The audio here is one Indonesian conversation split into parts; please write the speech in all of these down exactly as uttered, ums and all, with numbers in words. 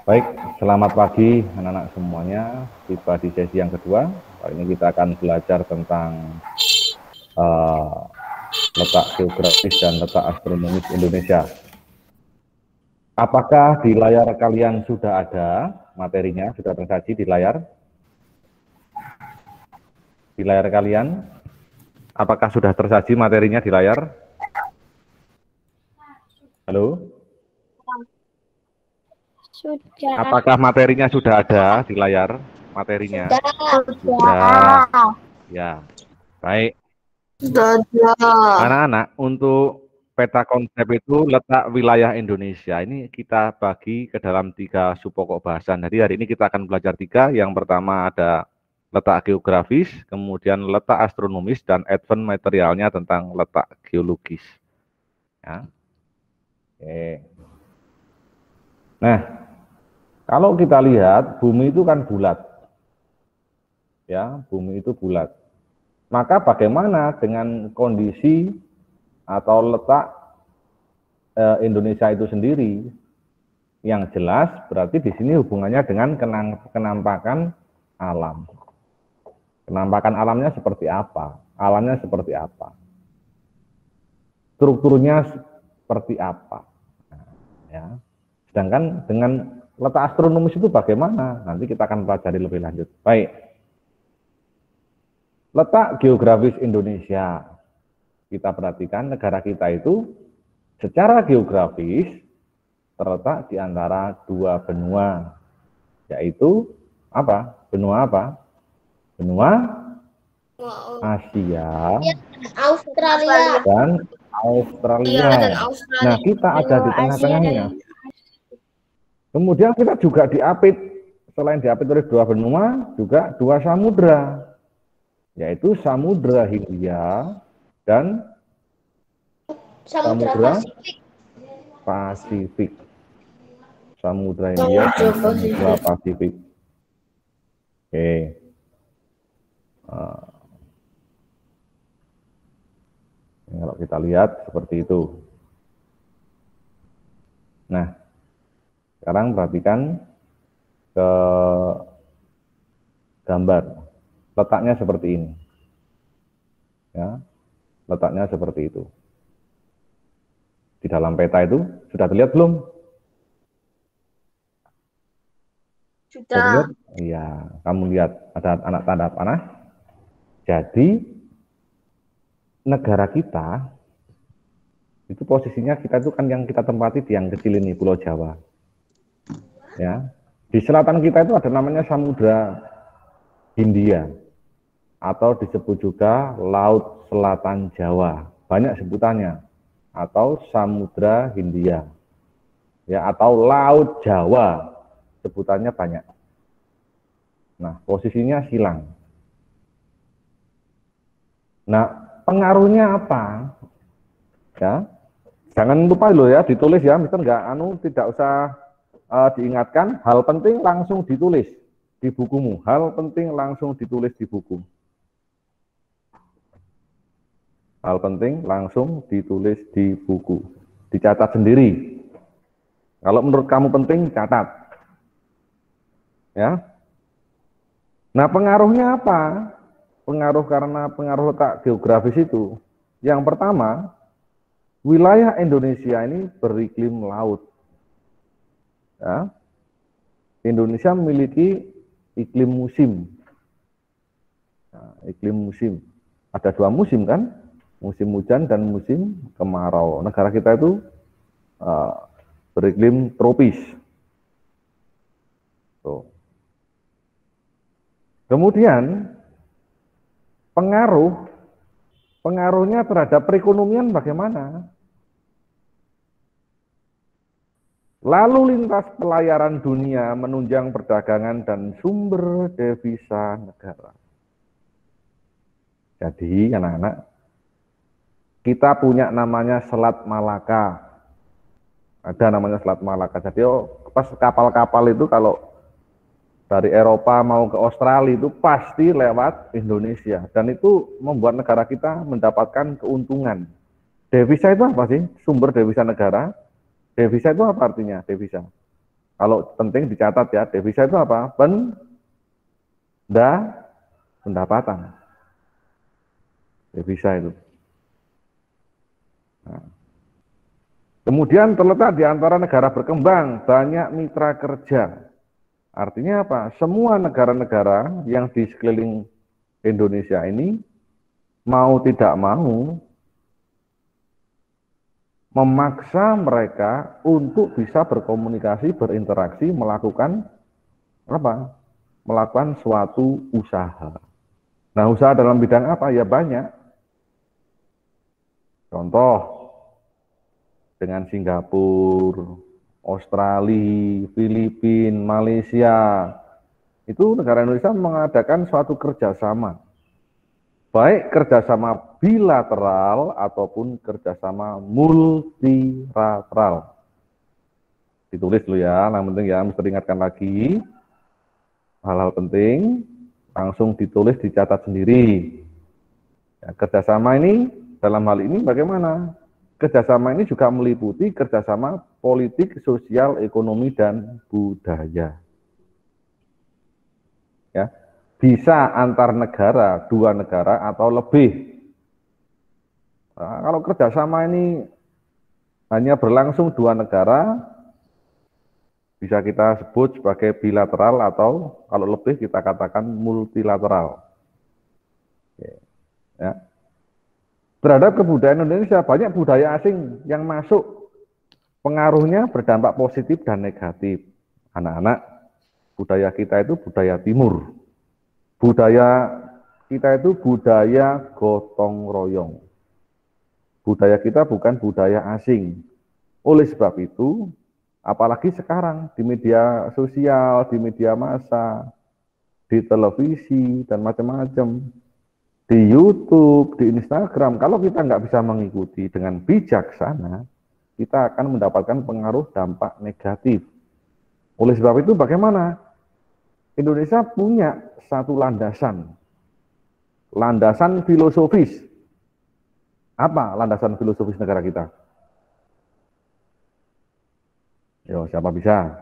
Baik, selamat pagi anak-anak semuanya. Tiba di sesi yang kedua. Kali ini kita akan belajar tentang uh, letak geografis dan letak astronomis Indonesia. Apakah di layar kalian sudah ada materinya, sudah tersaji di layar? Di layar kalian, apakah sudah tersaji materinya di layar? Halo? Sudah. Apakah materinya sudah ada di layar? Materinya? Sudah. Sudah. Ya, baik. Sudah. Anak-anak, untuk peta konsep itu letak wilayah Indonesia. Ini kita bagi ke dalam tiga subpokok bahasan. Jadi hari ini kita akan belajar tiga. Yang pertama ada letak geografis, kemudian letak astronomis, dan advent materialnya tentang letak geologis. Ya. Oke. Nah, kalau kita lihat bumi itu kan bulat, ya, bumi itu bulat. Maka bagaimana dengan kondisi atau letak eh, Indonesia itu sendiri? Yang jelas berarti di sini hubungannya dengan kenampakan alam. Kenampakan alamnya seperti apa? Alamnya seperti apa? Strukturnya seperti apa? Nah, ya. Sedangkan dengan letak astronomis itu bagaimana? Nanti kita akan pelajari lebih lanjut. Baik. Letak geografis Indonesia. Kita perhatikan negara kita itu secara geografis terletak di antara dua benua, yaitu apa? Benua apa? Benua Asia Australia dan Australia. Nah, kita ada di tengah-tengahnya. Kemudian kita juga diapit, selain diapit oleh dua benua, juga dua samudra, yaitu Samudra Hindia dan Samudra Pasifik. Samudra Hindia dan Samudra Pasifik. Oke. Nah, kalau kita lihat seperti itu. Nah, sekarang perhatikan ke gambar. Letaknya seperti ini. Ya, letaknya seperti itu. Di dalam peta itu sudah terlihat belum? sudah. Iya, kamu lihat ada anak tanda panah. Jadi negara kita itu posisinya kita itu kan yang kita tempati di yang kecil ini, Pulau Jawa. Ya, di selatan kita itu ada namanya Samudra Hindia atau disebut juga Laut Selatan Jawa. Banyak sebutannya, atau Samudra Hindia, ya, atau Laut Jawa, sebutannya banyak. Nah, posisinya silang. Nah, pengaruhnya apa? Ya, jangan lupa loh ya, ditulis ya, mister nggak anu tidak usah uh, diingatkan. Hal penting langsung ditulis di bukumu. Hal penting langsung ditulis di buku. Hal penting langsung ditulis di buku. Dicatat sendiri. Kalau menurut kamu penting, catat. Ya. Nah, pengaruhnya apa? Pengaruh karena pengaruh letak geografis itu. Yang pertama, wilayah Indonesia ini beriklim laut. Ya. Indonesia memiliki iklim musim. Nah, iklim musim. Ada dua musim kan? Musim hujan dan musim kemarau. Negara kita itu uh, beriklim tropis. Tuh. Kemudian pengaruh pengaruhnya terhadap perekonomian bagaimana? Lalu lintas pelayaran dunia menunjang perdagangan dan sumber devisa negara. Jadi anak-anak, kita punya namanya Selat Malaka. Ada namanya Selat Malaka. Jadi oh, pas kapal-kapal itu kalau dari Eropa mau ke Australia itu pasti lewat Indonesia. Dan itu membuat negara kita mendapatkan keuntungan. Devisa itu apa sih? Sumber devisa negara. Devisa itu apa artinya? Devisa. Kalau penting dicatat ya, devisa itu apa? Penda, pendapatan. Devisa itu. Nah. Kemudian terletak di antara negara berkembang, banyak mitra kerja. Artinya apa? Semua negara-negara yang di sekeliling Indonesia ini mau tidak mau memaksa mereka untuk bisa berkomunikasi, berinteraksi, melakukan apa? Melakukan suatu usaha. Nah, usaha dalam bidang apa? Ya banyak. Contoh, dengan Singapura, Australia, Filipina, Malaysia, itu negara Indonesia mengadakan suatu kerjasama, baik kerjasama bilateral ataupun kerjasama multilateral. Ditulis dulu ya, yang penting ya, mesti diingatkan lagi, hal-hal penting, langsung ditulis, dicatat sendiri. Ya, kerjasama ini, dalam hal ini bagaimana? Kerjasama ini juga meliputi kerjasama politik, sosial, ekonomi, dan budaya. Ya, bisa antar negara, dua negara atau lebih. Nah, kalau kerjasama ini hanya berlangsung dua negara, bisa kita sebut sebagai bilateral atau kalau lebih kita katakan multilateral. Ya. Terhadap kebudayaan Indonesia, banyak budaya asing yang masuk, pengaruhnya berdampak positif dan negatif. Anak-anak, budaya kita itu budaya timur. Budaya kita itu budaya gotong royong. Budaya kita bukan budaya asing. Oleh sebab itu, apalagi sekarang di media sosial, di media massa, di televisi, dan macam-macam, di YouTube, di Instagram, kalau kita nggak bisa mengikuti dengan bijaksana, kita akan mendapatkan pengaruh dampak negatif. Oleh sebab itu bagaimana? Indonesia punya satu landasan, landasan filosofis. Apa landasan filosofis negara kita? Yo, siapa bisa?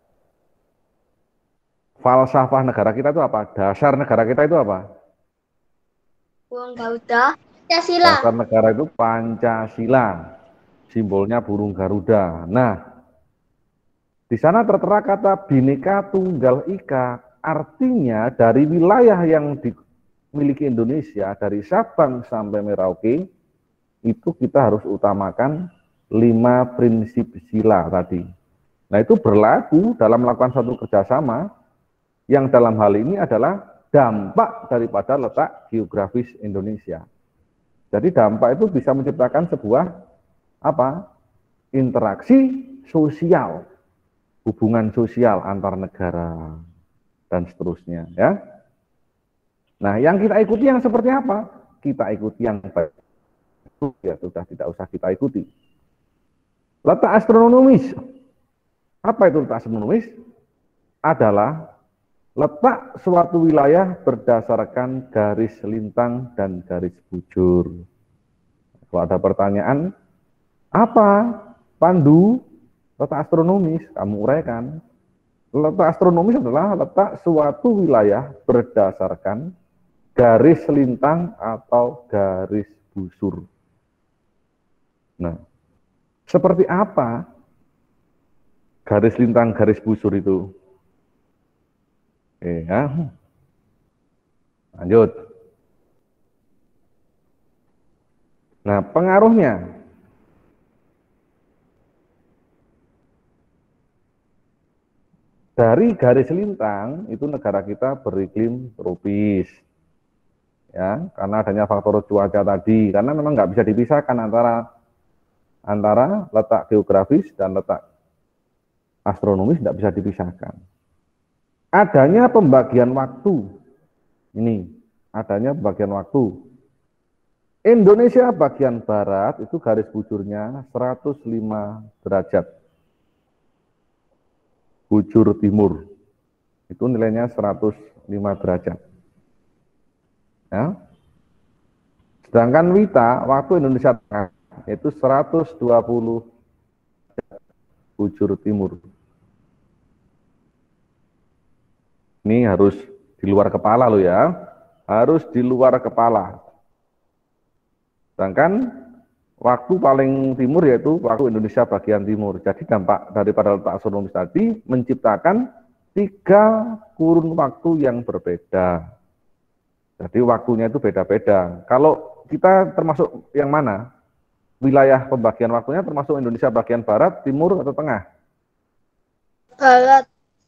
Falsafah negara kita itu apa? Dasar negara kita itu apa? Uang Garuda. Pancasila. Dasar negara itu Pancasila, simbolnya burung Garuda. Nah, di sana tertera kata Bhinneka Tunggal Ika, artinya dari wilayah yang dimiliki Indonesia, dari Sabang sampai Merauke, itu kita harus utamakan lima prinsip sila tadi. Nah, itu berlaku dalam melakukan suatu kerjasama, yang dalam hal ini adalah dampak daripada letak geografis Indonesia. Jadi dampak itu bisa menciptakan sebuah apa? Interaksi sosial, hubungan sosial antar negara dan seterusnya, ya. Nah, yang kita ikuti yang seperti apa? Kita ikuti yang baik. Itu ya sudah tidak usah kita ikuti. Letak astronomis. Apa itu letak astronomis? Adalah letak suatu wilayah berdasarkan garis lintang dan garis bujur. Kalau ada pertanyaan, apa Pandu letak astronomis? Kamu uraikan. Letak astronomis adalah letak suatu wilayah berdasarkan garis lintang atau garis busur. Nah, seperti apa garis lintang, garis busur itu? Oke, ya. Lanjut. Nah, pengaruhnya. Dari garis lintang, itu negara kita beriklim tropis. Ya, karena adanya faktor cuaca tadi. Karena memang nggak bisa dipisahkan antara antara letak geografis dan letak astronomis, nggak bisa dipisahkan. Adanya pembagian waktu, ini adanya pembagian waktu. Indonesia bagian barat itu garis bujurnya seratus lima derajat. Bujur timur itu nilainya seratus lima derajat. Ya. Sedangkan Wita, waktu Indonesia tengah, itu seratus dua puluh bujur timur. Ini harus di luar kepala lo ya. Harus di luar kepala. Sedangkan waktu paling timur yaitu waktu Indonesia bagian timur. Jadi dampak daripada letak astronomis tadi menciptakan tiga kurun waktu yang berbeda. Jadi waktunya itu beda-beda. Kalau kita termasuk yang mana? Wilayah pembagian waktunya termasuk Indonesia bagian barat, timur, atau tengah? Barat.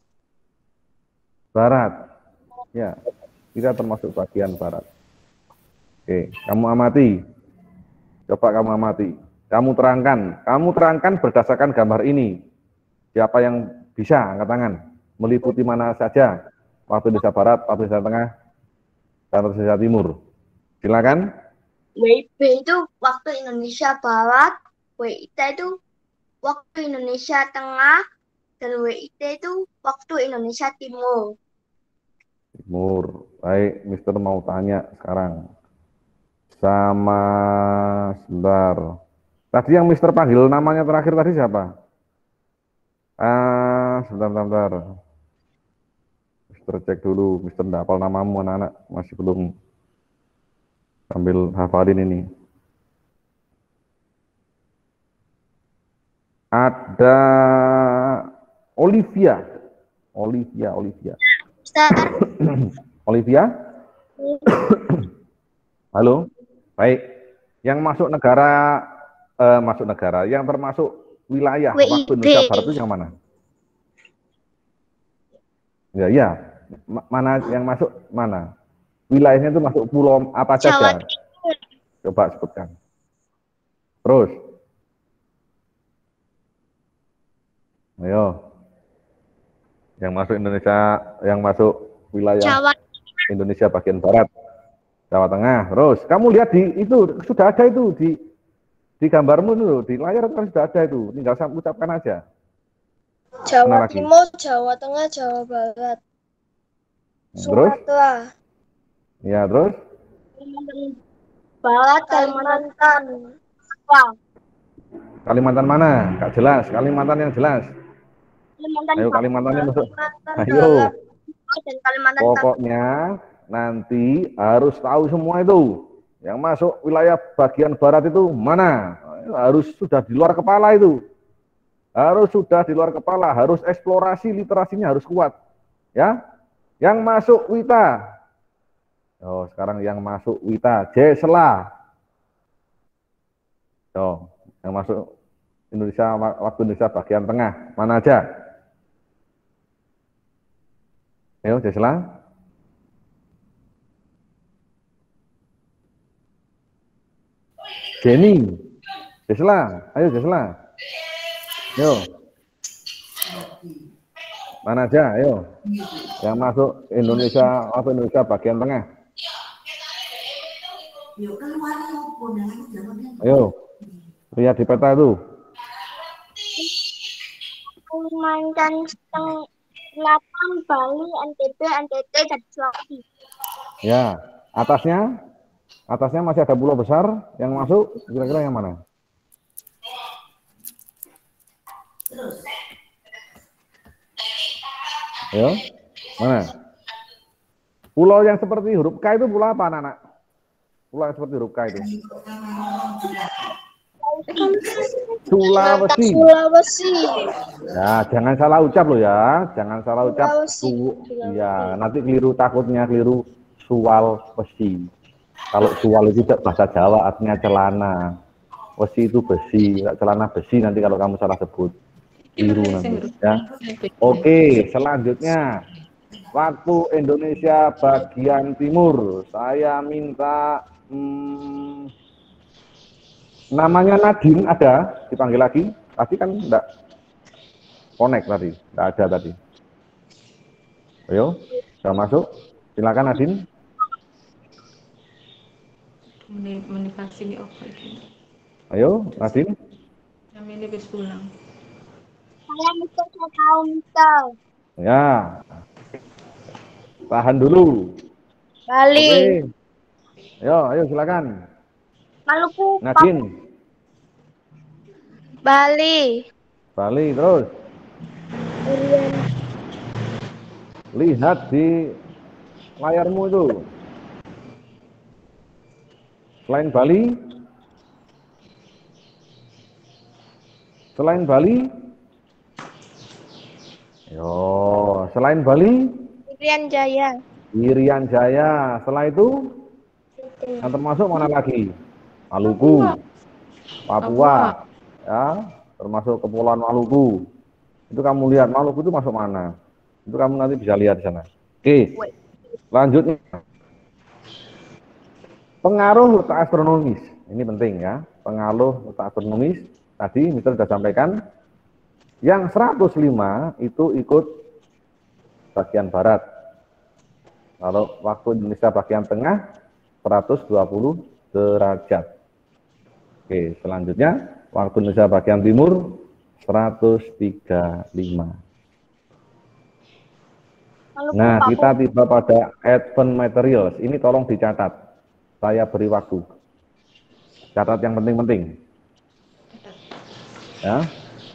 Barat. Ya, kita termasuk bagian barat. Oke, kamu amati. Coba kamu amati. Kamu terangkan. Kamu terangkan berdasarkan gambar ini. Siapa yang bisa angkat tangan? Meliputi mana saja? Waktu Indonesia Barat, waktu Indonesia Tengah, dan waktu Indonesia Timur. Silakan. W I B itu waktu Indonesia Barat, W I T itu waktu Indonesia Tengah, dan W I T itu waktu Indonesia Timur. Timur. Baik, Mister mau tanya sekarang. Sama sebentar. Tadi yang Mister panggil namanya terakhir tadi siapa? Ah, sebentar, sebentar, sebentar. Mister cek dulu, Mister nggak hafal namamu anak-anak, masih belum sambil hafalin ini. Ada Olivia, Olivia, Olivia. Olivia? Halo, baik. Yang masuk negara, eh, masuk negara, yang termasuk wilayah W I B. waktu Indonesia Barat itu yang mana? Ya, ya. Mana yang masuk mana? Wilayahnya itu masuk pulau apa saja? Coba sebutkan. Terus. Ayo. Yang masuk Indonesia, yang masuk wilayah Jawa. Indonesia bagian barat, Jawa Tengah. Terus, kamu lihat di itu sudah ada itu di di gambarmu itu, di layar kan sudah ada itu. Tinggal saya ucapkan aja. Jawa Timur, Jawa Tengah, Jawa Barat. Sumatera. Ya, terus? Kalimantan Barat, Kalimantan. Kalimantan mana? Kak jelas, Kalimantan yang jelas. Kalimantan Ayo Kalimantannya masuk. Ayo. Dan Kalimantan Pokoknya nanti harus tahu semua itu. Yang masuk wilayah bagian barat itu mana? Harus sudah di luar kepala itu. Harus sudah di luar kepala, harus eksplorasi literasinya harus kuat. Ya. Yang masuk Wita. Oh, sekarang yang masuk Wita, Jesla. Oh, yang masuk Indonesia waktu Indonesia bagian tengah, mana aja? Ayo, Jesla. Jenny. Jesla, ayo Jesla. Ayo. Mana aja, ayo. Yang masuk Indonesia waktu Indonesia bagian tengah. Ayo, lihat di peta itu. Kalimantan Selatan, Bali, N T B, N T T, dan Sulawesi. Ya, atasnya, atasnya masih ada pulau besar yang masuk. Kira-kira yang mana? Ayo, mana? Pulau yang seperti huruf K itu pulau apa, anak-anak? Pulau yang seperti huruf K itu. Sulawesi. Sulawesi. Ya, jangan salah ucap loh ya. Jangan salah ucap. Sulawesi. Su ya, nanti keliru, takutnya keliru Sulawesi. Kalau suwal itu bahasa Jawa artinya celana. Wesi itu besi, celana besi nanti kalau kamu salah sebut. Keliru nanti ya. Oke, selanjutnya. Waktu Indonesia bagian timur, saya minta hmm, namanya Nadine ada, dipanggil lagi. Tadi kan enggak connect tadi, enggak ada tadi. Ayo, sudah masuk. Silakan Nadine. Komunikasi di oke. Ayo, Nadine. Kami lebih pulang. Saya Mister saya tahu Mister. Ya. Tahan dulu. Bali. Oke. Ayo, ayo silakan. Maluku. Nadine. Bali. Bali terus. Irian. Lihat di layarmu itu. Selain Bali, selain Bali, yo, selain Bali, Irian Jaya. Irian Jaya. Setelah itu, yang termasuk mana lagi? Maluku, Papua, ya, termasuk Kepulauan Maluku. Itu kamu lihat Maluku itu masuk mana? Itu kamu nanti bisa lihat di sana. Oke, lanjutnya. Pengaruh letak astronomis. Ini penting ya. Pengaruh letak astronomis. Tadi mister sudah sampaikan. Yang seratus lima itu ikut bagian barat. Kalau waktu Indonesia bagian tengah seratus dua puluh derajat. Oke, selanjutnya waktu Indonesia bagian timur seratus tiga puluh lima. Nah, kita tiba pada advent materials. Ini tolong dicatat. Saya beri waktu. Catat yang penting-penting. Ya.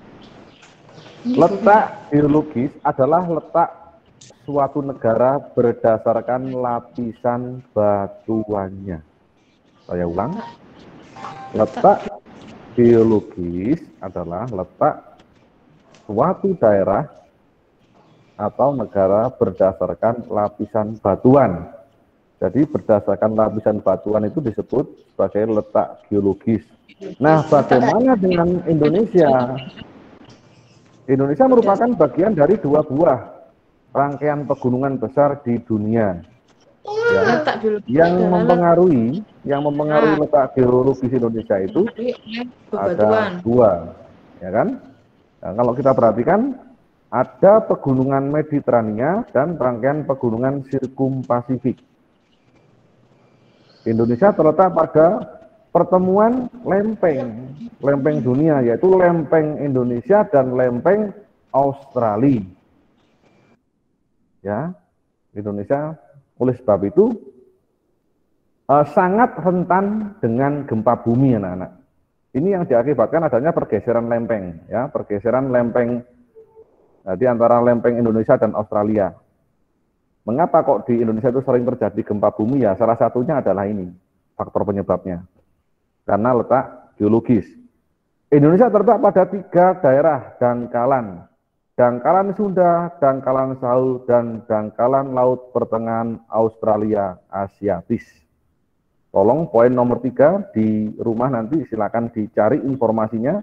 Letak geologis adalah letak suatu negara berdasarkan lapisan batuannya. Saya ulang. Letak geologis adalah letak suatu daerah atau negara berdasarkan lapisan batuan. Jadi berdasarkan lapisan batuan itu disebut sebagai letak geologis. Nah, bagaimana dengan Indonesia? Indonesia merupakan bagian dari dua buah rangkaian pegunungan besar di dunia. Ya, yang mempengaruhi, yang mempengaruhi letak geologis Indonesia itu ada dua, ya kan? Nah, kalau kita perhatikan, ada pegunungan Mediterania dan rangkaian pegunungan Sirkum Pasifik. Indonesia terletak pada pertemuan lempeng, lempeng dunia, yaitu lempeng Indonesia dan lempeng Australia. Ya, Indonesia oleh sebab itu eh, sangat rentan dengan gempa bumi, anak-anak. Ini yang diakibatkan adanya pergeseran lempeng, ya, pergeseran lempeng di antara lempeng Indonesia dan Australia. Mengapa kok di Indonesia itu sering terjadi gempa bumi? Ya, salah satunya adalah ini, faktor penyebabnya. Karena letak geologis. Indonesia terletak pada tiga daerah dangkalan. Dangkalan Sunda, dangkalan Sau, dan dangkalan Laut Pertengahan Australia Asiatis. Tolong poin nomor tiga di rumah nanti silakan dicari informasinya.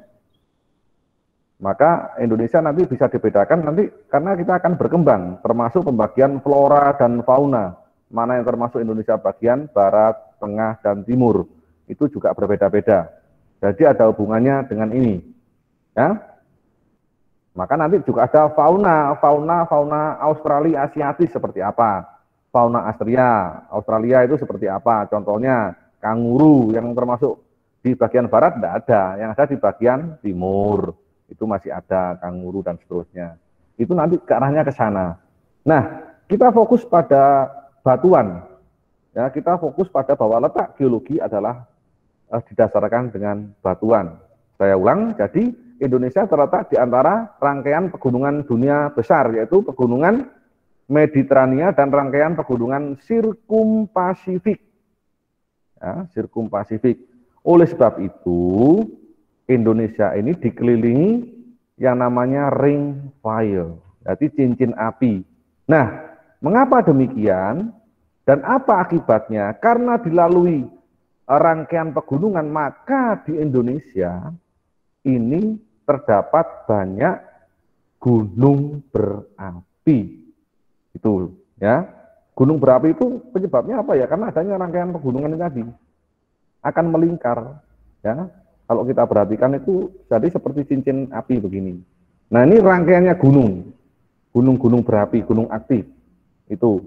Maka Indonesia nanti bisa dibedakan nanti karena kita akan berkembang, termasuk pembagian flora dan fauna. Mana yang termasuk Indonesia bagian barat, tengah, dan timur. Itu juga berbeda-beda. Jadi ada hubungannya dengan ini. Ya. Maka nanti juga ada fauna, fauna, fauna Australia Asiatis seperti apa. Fauna Austria, Australia itu seperti apa. Contohnya kanguru yang termasuk di bagian barat tidak ada, yang ada di bagian timur. Itu masih ada kanguru dan seterusnya. Itu nanti ke arahnya ke sana. Nah, kita fokus pada batuan. Ya, kita fokus pada bahwa letak geologi adalah eh, didasarkan dengan batuan. Saya ulang, jadi Indonesia terletak di antara rangkaian pegunungan dunia besar, yaitu pegunungan Mediterania dan rangkaian pegunungan Sirkum Pasifik. Ya, Sirkum Pasifik. Oleh sebab itu, Indonesia ini dikelilingi yang namanya ring fire, jadi cincin api. Nah, mengapa demikian dan apa akibatnya? Karena dilalui rangkaian pegunungan, maka di Indonesia ini terdapat banyak gunung berapi. Itu ya. Gunung berapi itu penyebabnya apa ya? Karena adanya rangkaian pegunungan ini tadi akan melingkar, ya. Kalau kita perhatikan itu jadi seperti cincin api begini. Nah, ini rangkaiannya gunung. Gunung-gunung berapi, gunung aktif. Itu.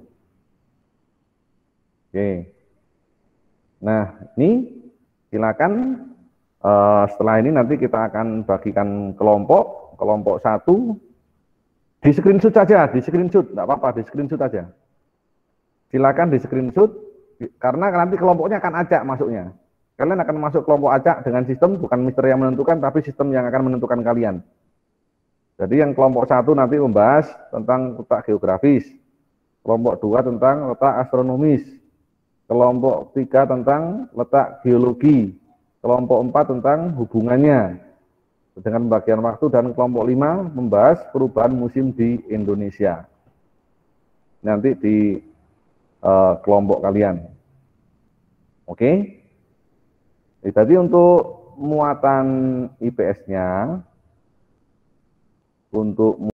Oke. Nah, ini silakan uh, setelah ini nanti kita akan bagikan kelompok. Kelompok satu. Di screenshot saja, di screenshot. Enggak apa-apa, di screenshot saja. Silakan di screenshot. Karena nanti kelompoknya akan acak masuknya. Kalian akan masuk kelompok acak dengan sistem, bukan mister yang menentukan, tapi sistem yang akan menentukan kalian. Jadi yang kelompok satu nanti membahas tentang letak geografis. kelompok dua tentang letak astronomis, kelompok tiga tentang letak geologi, kelompok empat tentang hubungannya dengan pembagian waktu, dan kelompok lima membahas perubahan musim di Indonesia. Nanti di uh, kelompok kalian. Oke. Okay? Jadi untuk muatan I P S-nya, untuk